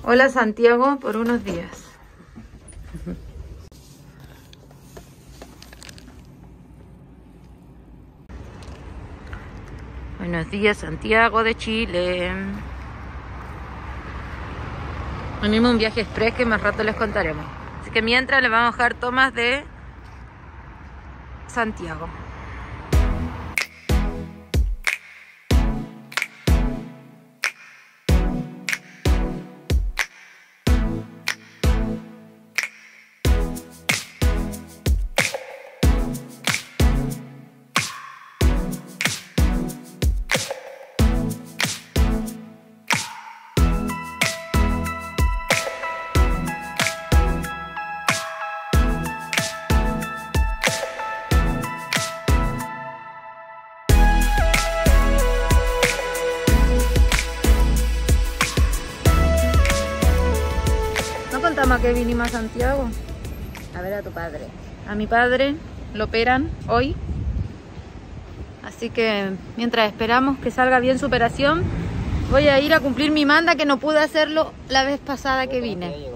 Hola Santiago por unos días. Buenos días Santiago de Chile. Venimos un viaje express que más rato les contaremos. Así que mientras les vamos a dejar tomas de Santiago. ¿A qué vinimos a Santiago? A ver a tu padre. A mi padre lo operan hoy. Así que mientras esperamos que salga bien su operación, voy a ir a cumplir mi manda que no pude hacerlo la vez pasada que vine.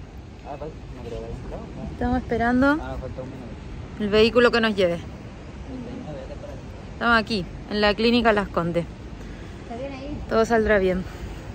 Estamos esperando el vehículo que nos lleve. Estamos aquí, en la clínica Las Condes. Todo saldrá bien.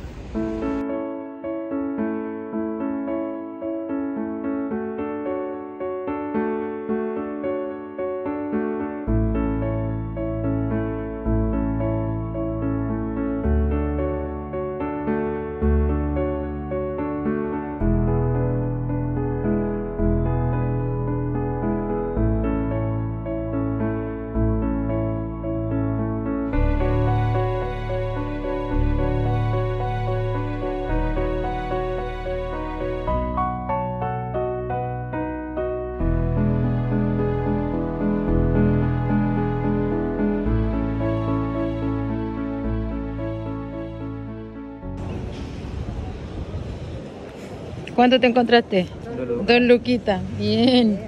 ¿Cuánto te encontraste? Dos luquitas. Bien.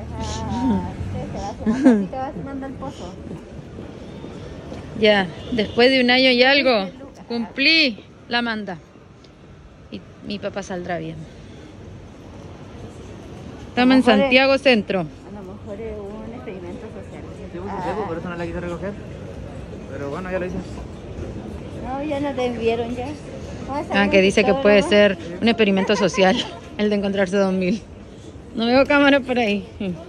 Ya, después de un año y algo, cumplí la manda. Y mi papá saldrá bien. Estamos en Santiago Centro. A lo mejor es un experimento social. Sí, por eso no la quise recoger. Pero bueno, ya lo hice. No, ya no te vieron ya. Que dice que puede ser un experimento social, el de encontrarse 2000. No veo cámara por ahí.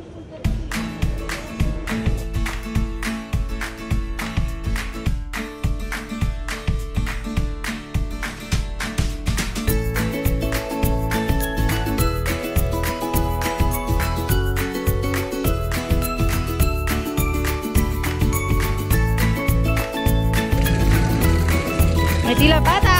¡Metí la pata!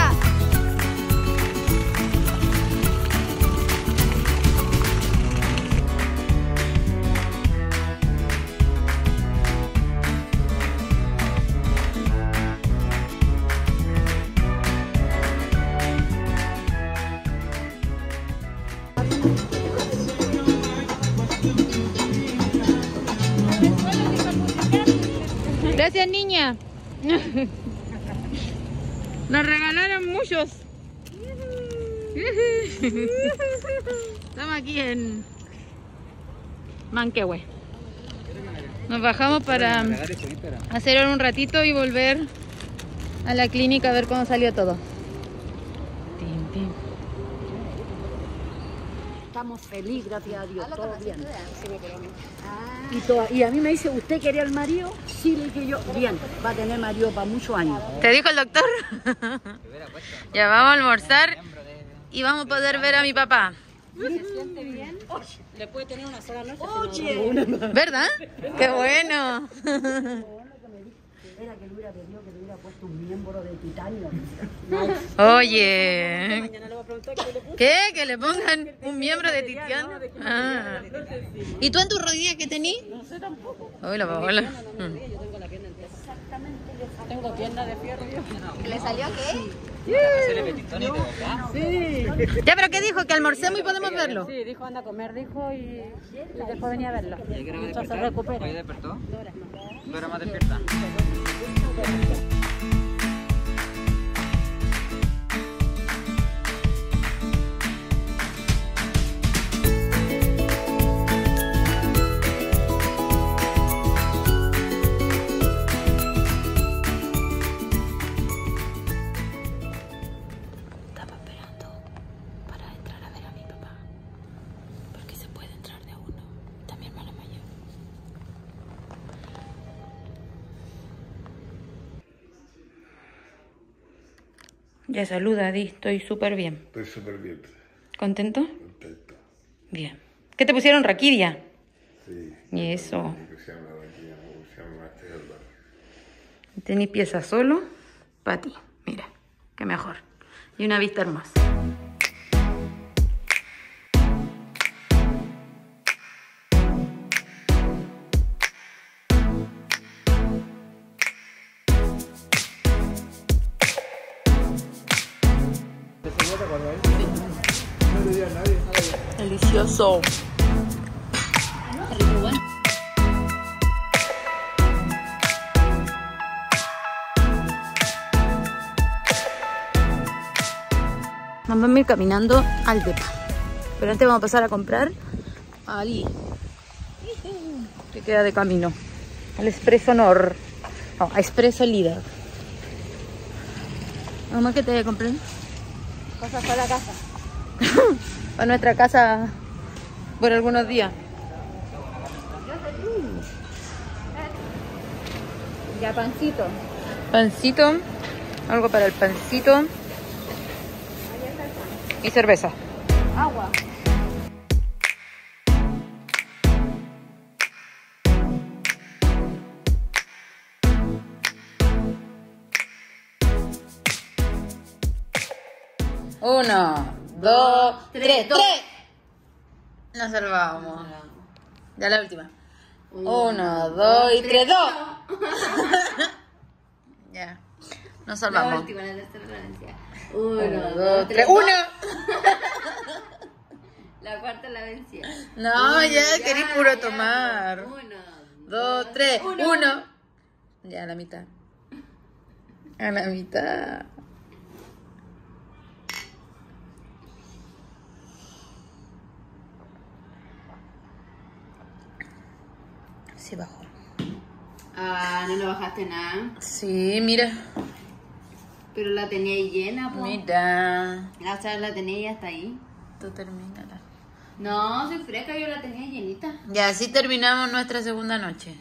Gracias, niña. Nos regalaron muchos. Estamos aquí en Manquehue. Nos bajamos para hacer un ratito y volver a la clínica a ver cómo salió todo. Estamos felices, gracias a Dios, todo bien. Y a mí me dice, ¿usted quería el marido? Sí, le dije yo, bien, va a tener marido para muchos años. ¿Te dijo el doctor? Ya vamos a almorzar y vamos a poder ver a mi papá. ¿Se siente bien? Le puede tener una sola noche. Oye. ¿Verdad? ¡Qué bueno! Era que le hubiera pedido que le hubiera puesto un miembro de titanio. Oye, ¿qué? ¿Que le pongan un miembro de titanio? Ah. ¿Y tú en tu rodilla qué tenías? No sé tampoco. Uy, la paola. Yo tengo la pierna entera. Exactamente. Tengo pierna de fierro. ¿Le salió qué? Sí. Ya, pero ¿qué dijo? ¿Que almorcemos y podemos verlo? Sí, dijo anda a comer, dijo, y después venía a verlo. Entonces se recupera. ¿Hoy despertó? ¿No era más despierta? Ya saluda, Di. Estoy súper bien. Estoy súper bien. ¿Contento? Contento. Bien. ¿Qué te pusieron? Raquidia. Sí. Y eso. Me pusieron la vaquilla, me pusieron una estrella. Tenés pieza solo para ti. Mira, qué mejor. Y una vista hermosa. Delicioso. Vamos a ir caminando al depa. Pero antes vamos a pasar a comprar Ali, que queda de camino. Al Expreso Nor. No, a Expreso Líder. Mamá, ¿qué te voy a comprar? Cosas para la casa. Para nuestra casa por algunos días. Ya pancito. Pancito. Algo para el pancito. Y cerveza. Agua. Uno, dos, tres. Nos salvamos. Ya la última. Uno, dos y tres, dos. Ya. Nos salvamos. La última, la tercera la vencida. Uno, dos, tres. ¡Uno! La cuarta la vencida. No, ya querí puro tomar. Uno, Dos, tres. Uno. Ya, a la mitad. A la mitad. Sí, bajó. Ah, no le bajaste nada. Sí, mira. Pero la tenía ahí llena, po. Mira. La otra la tenía y hasta ahí. Tú termínala. No, soy fresca, yo la tenía llenita. Ya, así terminamos nuestra segunda noche.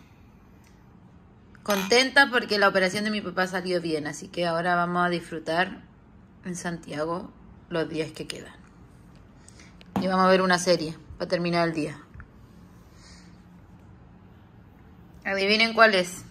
Contenta porque la operación de mi papá salió bien, así que ahora vamos a disfrutar en Santiago los días que quedan. Y vamos a ver una serie para terminar el día. Adivinen cuál es.